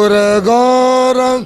सुरगौरम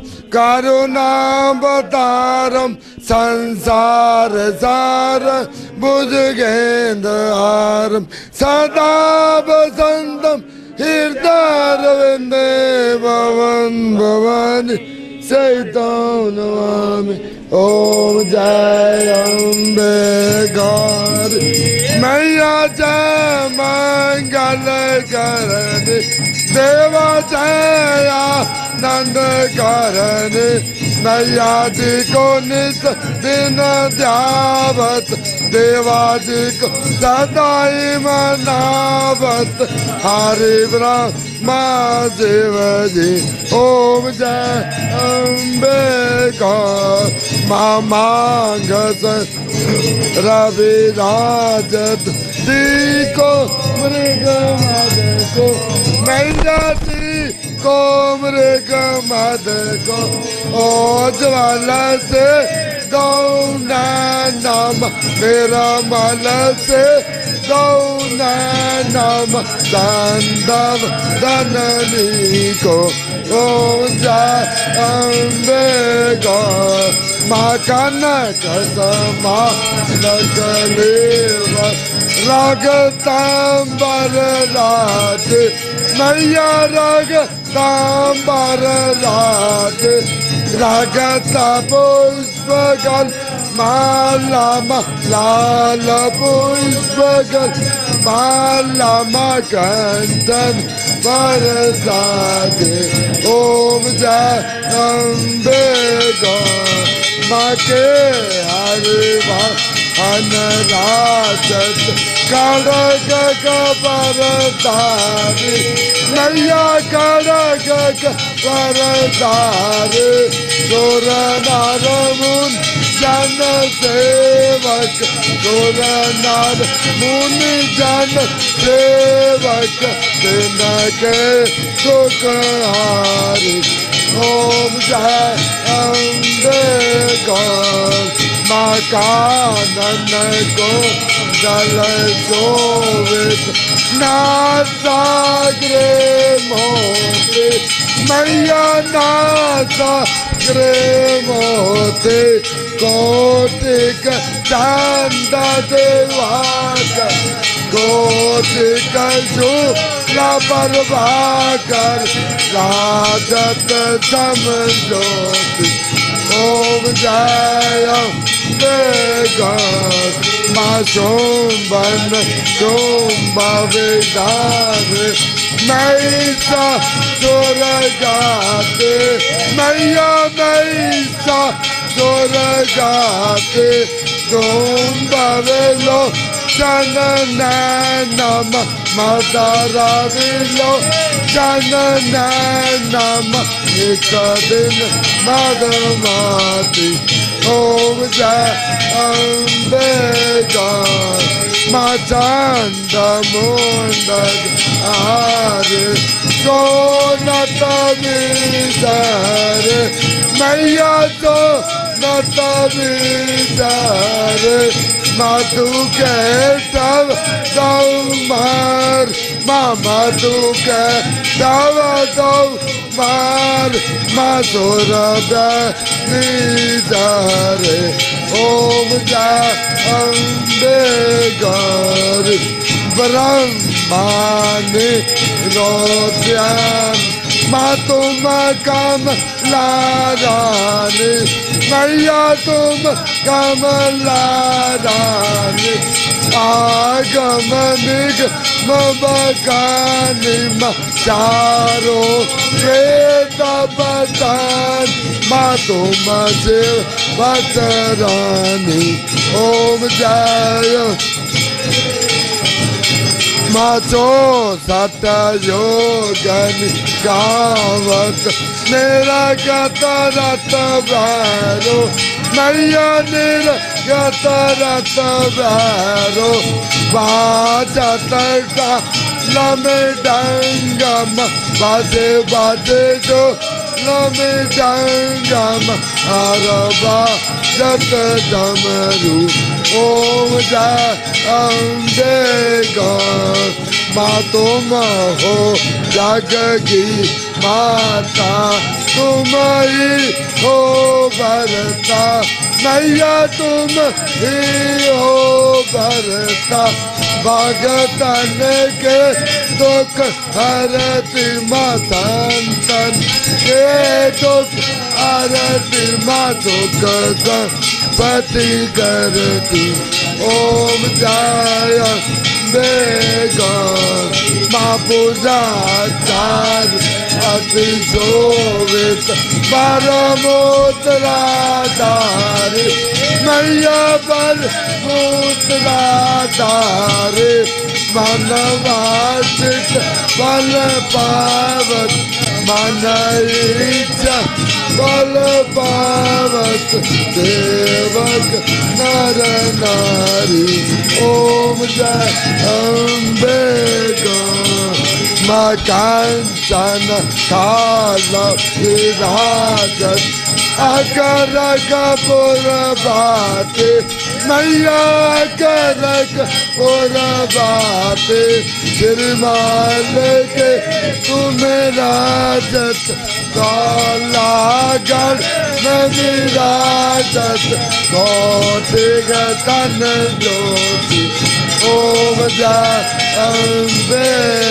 करुणावतारम संसार सार भुजगेन्द्रहारम सदा वसंतम हृदयरविंदे भवन भवानी सहितं नमामि। ओम जय अम्बे गौरी मैया जय मंगल करनी देवा जय आनंद करनी मैया जी को नित दिन ध्यावत देवा जी को सदाई मनावत हरि ब्रह्मा शिव जी। ओम जय अम्बे गौर मांग रविराजत दी को मृग मद को मैया जी को मृग मद को ओज्वल से गौना नाम मेरा मल से गौना नाम संदव धननी को। ओम जय अम्बे गौर माँ कनक समालकलेव रगतांबर राज मैया रगतांबर राज रगत पुष्पगल माला लाल पुष्पगल माला कंदन बरसाते। ओम जय अम्बे गौर माँ के हरिवा अनराजत खड़ग बरदारी मैया खड़ग बरदारी सोर नार मुन जन सेवक सोर नार मुन जन सेवक दिन के सुखहारी। ओम जय अम्बे गौर माँ कानन को जल शोभित नासाग्रे मोते मैया नासाग्रे मोते कोटिक चांद देवाकर कोटिक शूला प्रभाकर राजत समझोति। ओम जय अम्बे गौर माँ सोमवन सोमविदान मैसा सुर गाते मैया मैसा सुर गाते सोमविलो सन नैनम मदरा विलो सन नैनम एक दिन मदमाती। ओम जय अम्बे गौर माँ चंद मुंडक आर सोनत विदर मैया सोनत विदर मधु के तव गौमार माँ मधु के तव गौमार मधुर निधर। ओम जय अम्बे गौर ब्रह्मानि रोद्यान माँ तुम कमलारानी मैया तुम कमलारानी आगम निगम बकानी चारो वेद बदान माँ तुम शिव बतरानी। ओम जय माचो सत योगन गावत मेरा गत रत भैरो मैया निर्गत रत भैरो बाजत का लमे डंगम बाजे बाजे जो लमे डंगम अरबा जत डमरू। ओम जय अम्बे गौर माँ तुम हो जग की माता तुम ही हो भरता, मैया तुम ही हो भरता, भगतन के दुख हरती माँ, संतन के दुख हरती माँ, दुख संपत्ति करती। ओम जय बेगा माँ पूजा चार अति शोभित परमोत्तरा धारे, मैया परमोत्तरा धारे, मनवासित फल पावत, मन इच्छा फल पावत, सेवक नर नारी। ओम जय अम्बे माँ कांचन काल विराजत, अकर कपूर बाते, मैया कर कपूर बाते, श्रीमान के तुम्हें राजत, कालागढ़ में विराजत, कोटि तन ज्योति। ओम जय अम्बे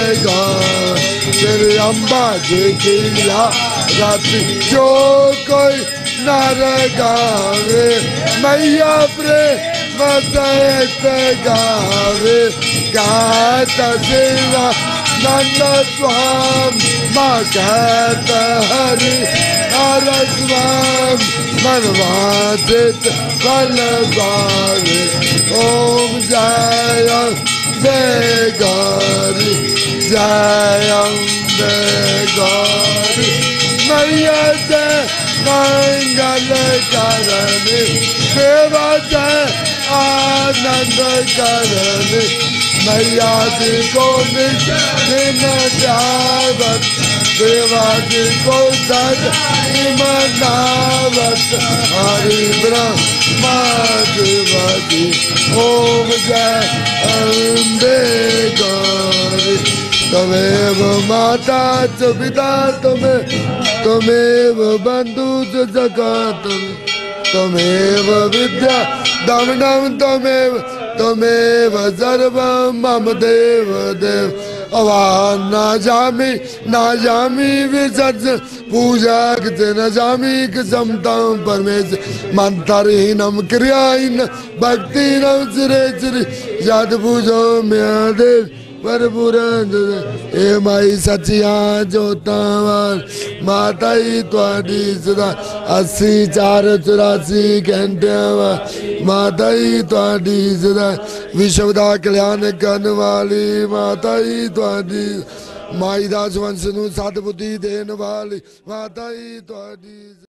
श्री अम्बा जी की राति, जो कोई नर गावे, मैया प्रेम सहित गावे, गात शिवा नंद स्वाम, माँ कहत हरि हर स्वाम, मनवासित फल पावे। ओम जय अम्बे गौरी, जय अम्बे गौरी, मैया जय मंगल करनी, सेवा जय आनंद करनी, मैया जी को दिन जावत, सेवा जी को सद मनावत, हरि ब्रह्मा देवती। ओम जय अम्बे गौरी, तमेव माता च पिता तमेव बंधु च सखा तमेव विद्या दमनम तमेव सर्वं मम देव देव। अवान ना जामी विसर्ज पूजा न जामी समताम परमेश्वर, मंत्रहीनम क्रियाहीन भक्तिहीनम श्री श्री जद पूजो म्या देव पर ए माई सचिया जोतावार, माता ही तुहाडी सदा 80-4-84 घंटे, माता ही तुहाडी सदा विश्व दा कल्याण करने वाली, माता ही तुहाडी माई दास वंश नूं सद्बुद्धि देने वाली, माता ही तुहाडी।